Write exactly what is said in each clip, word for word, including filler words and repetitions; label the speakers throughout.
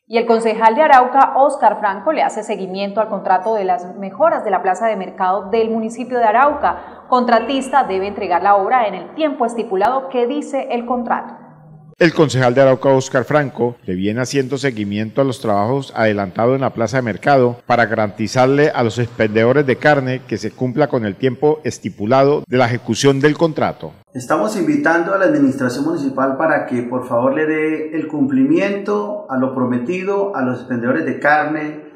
Speaker 1: Y el concejal de Arauca, Óscar Franco, le hace seguimiento al contrato de las mejoras de la plaza de mercado del municipio de Arauca. Contratista debe entregar la obra en el tiempo estipulado que dice el contrato.
Speaker 2: El concejal de Arauca, Óscar Franco, le viene haciendo seguimiento a los trabajos adelantados en la plaza de mercado para garantizarle a los expendedores de carne que se cumpla con el tiempo estipulado de la ejecución del contrato.
Speaker 3: Estamos invitando a la administración municipal para que por favor le dé el cumplimiento a lo prometido a los expendedores de carne,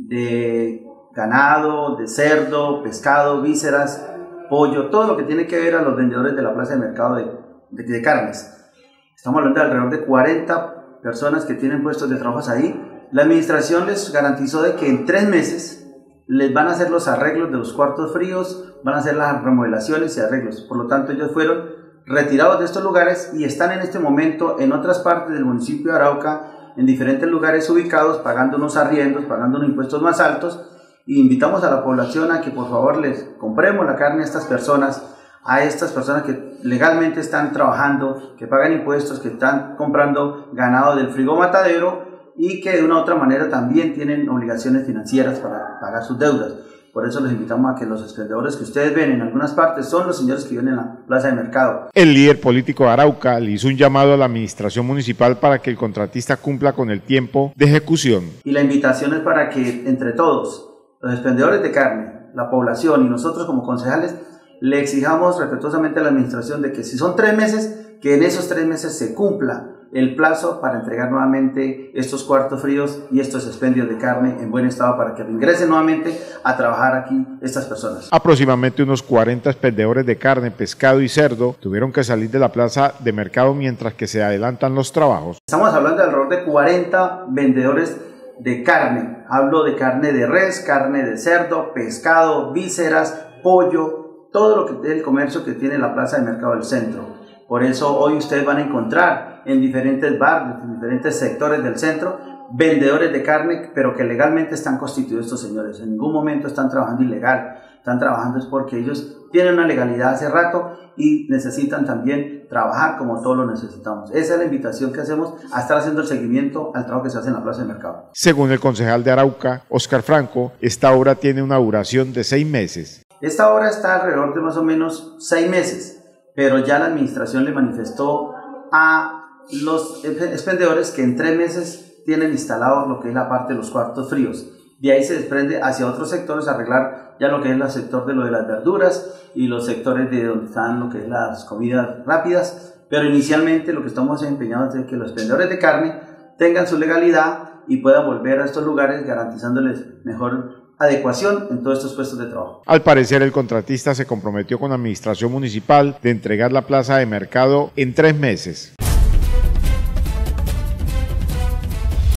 Speaker 3: de ganado, de cerdo, pescado, vísceras, pollo, todo lo que tiene que ver a los vendedores de la plaza de mercado de, de, de carnes. Estamos hablando de alrededor de cuarenta personas que tienen puestos de trabajo ahí. La administración les garantizó de que en tres meses les van a hacer los arreglos de los cuartos fríos, van a hacer las remodelaciones y arreglos. Por lo tanto, ellos fueron retirados de estos lugares y están en este momento en otras partes del municipio de Arauca, en diferentes lugares ubicados, pagando unos arriendos, pagando unos impuestos más altos. Y invitamos a la población a que por favor les compremos la carne a estas personas, a estas personas que legalmente están trabajando, que pagan impuestos, que están comprando ganado del frigo matadero y que de una u otra manera también tienen obligaciones financieras para pagar sus deudas. Por eso les invitamos a que los expendedores que ustedes ven en algunas partes son los señores que viven en la plaza de mercado.
Speaker 2: El líder político de Arauca le hizo un llamado a la administración municipal para que el contratista cumpla con el tiempo de ejecución.
Speaker 3: Y la invitación es para que entre todos, los expendedores de carne, la población y nosotros como concejales, le exijamos respetuosamente a la administración de que si son tres meses, que en esos tres meses se cumpla el plazo para entregar nuevamente estos cuartos fríos y estos expendios de carne en buen estado para que ingresen nuevamente a trabajar aquí estas personas.
Speaker 2: Aproximadamente unos cuarenta expendedores de carne, pescado y cerdo tuvieron que salir de la plaza de mercado mientras que se adelantan los trabajos.
Speaker 3: Estamos hablando de alrededor de cuarenta vendedores de carne. Hablo de carne de res, carne de cerdo, pescado, vísceras, pollo, todo lo que es el comercio que tiene la plaza de mercado del centro. Por eso hoy ustedes van a encontrar en diferentes barrios, en diferentes sectores del centro, vendedores de carne, pero que legalmente están constituidos estos señores. En ningún momento están trabajando ilegal, están trabajando es porque ellos tienen una legalidad hace rato y necesitan también trabajar como todos lo necesitamos. Esa es la invitación que hacemos a estar haciendo el seguimiento al trabajo que se hace en la plaza de mercado.
Speaker 2: Según el concejal de Arauca, Óscar Franco, esta obra tiene una duración de seis meses.
Speaker 3: Esta obra está alrededor de más o menos seis meses, pero ya la administración le manifestó a los expendedores que en tres meses tienen instalado lo que es la parte de los cuartos fríos. De ahí se desprende hacia otros sectores arreglar ya lo que es el sector de lo de las verduras y los sectores de donde están lo que es las comidas rápidas, pero inicialmente lo que estamos empeñados es que los expendedores de carne tengan su legalidad y puedan volver a estos lugares garantizándoles mejor adecuación en todos estos puestos de trabajo.
Speaker 2: Al parecer, el contratista se comprometió con la administración municipal de entregar la plaza de mercado en tres meses.